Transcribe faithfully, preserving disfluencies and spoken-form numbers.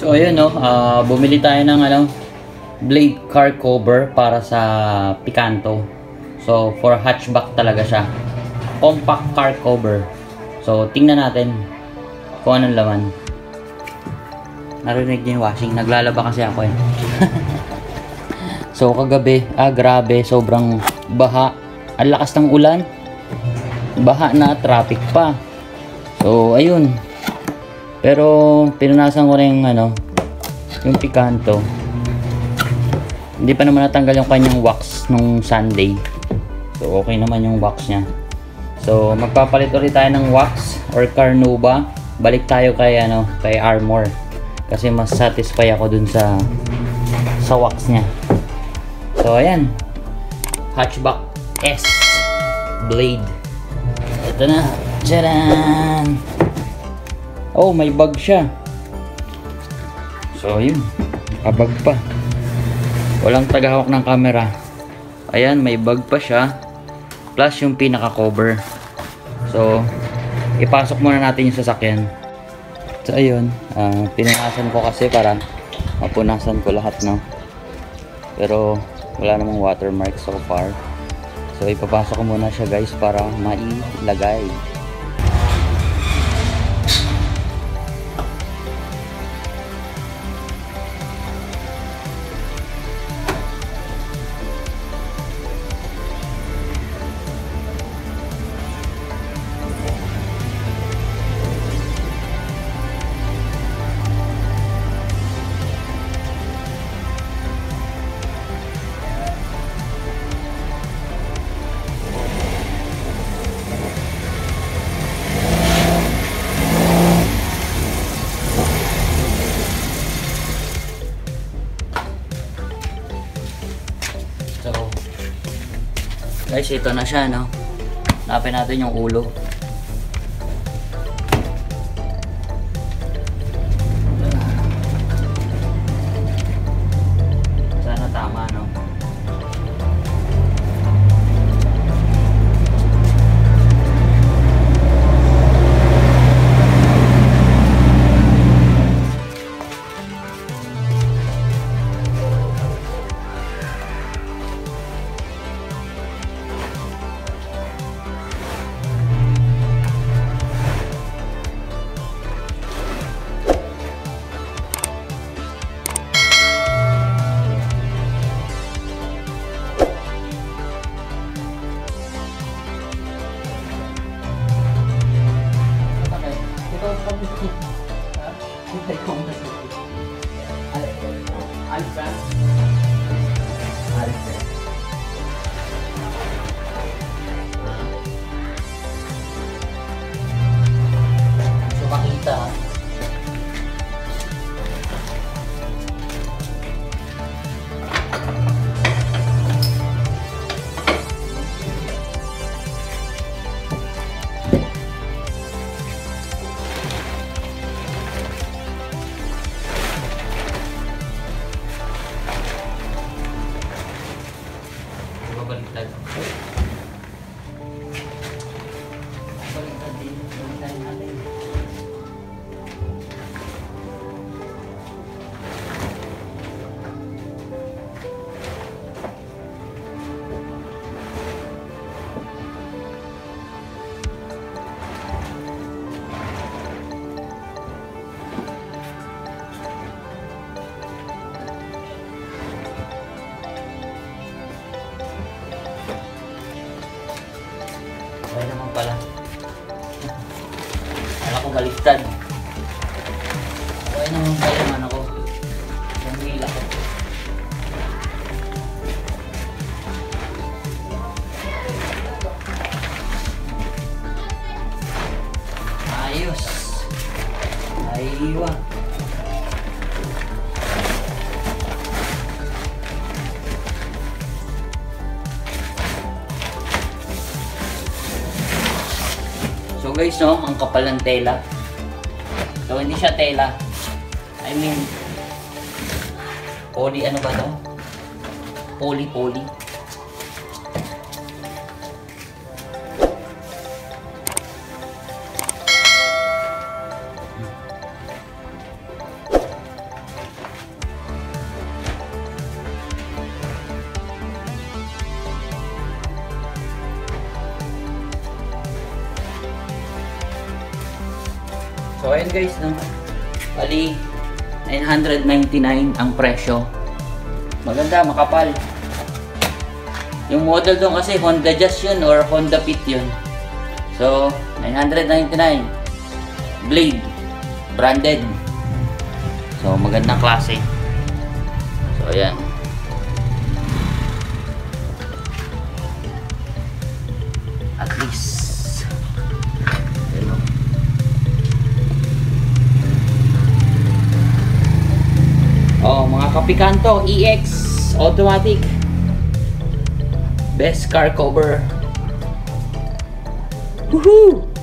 So ayun no, uh, bumili tayo ng ano, blade car cover para sa Picanto. So for hatchback talaga siya. Compact car cover. So tingnan natin kung anong laman. Narinig niyo yung washing, naglalaba kasi ako eh. So kagabi, ah grabe, sobrang baha. Ang lakas ng ulan. Baha na, traffic pa. So ayun. Pero pinunasan ko na yung ano, yung Picanto. Hindi pa naman natanggal yung kanyang wax nung Sunday. So okay naman yung wax niya. So magpapalit ulit tayo ng wax or Carnauba. Balik tayo kay ano, kay Armor. Kasi mas satisfy ako dun sa sa wax niya. So ayan. Hatchback S blade. Ito na. Tcharan! Oh, may bag siya. So, yun. Nakabag pa. Walang tagahawak ng camera. Ayan, may bag pa siya. Plus yung pinaka-cover. So, ipasok muna natin yung sasakyan. So, ayun. Uh, pinunasan ko kasi para mapunasan ko lahat, no? Pero, wala namang watermark so far. So, ipapasok ko muna siya, guys, para mailagay. Guys, ito na siya, no? Hanapin natin yung ulo. Sana tama, no? So makita baliktad. Baliktad din. Baliktad natin. Okay naman pala. Akala ko baliktad. Okay naman pala naman ako. Yung hila ko. Ayos. Aywa. So guys, no, ang kapal ng tela. So hindi siya tela. I mean, poly, ano ba to? Poly, poly. So ayun guys, no? Bali, nine hundred ninety-nine ang presyo. Maganda, makapal. Yung model doon kasi Honda Jazz yun or Honda Fit yun. So, nine hundred ninety-nine. Blade. Branded. So, magandang klase. So, ayan. At least. Ayan. Oh, mga Kapikanto E X automatic. Best car cover. Woohoo!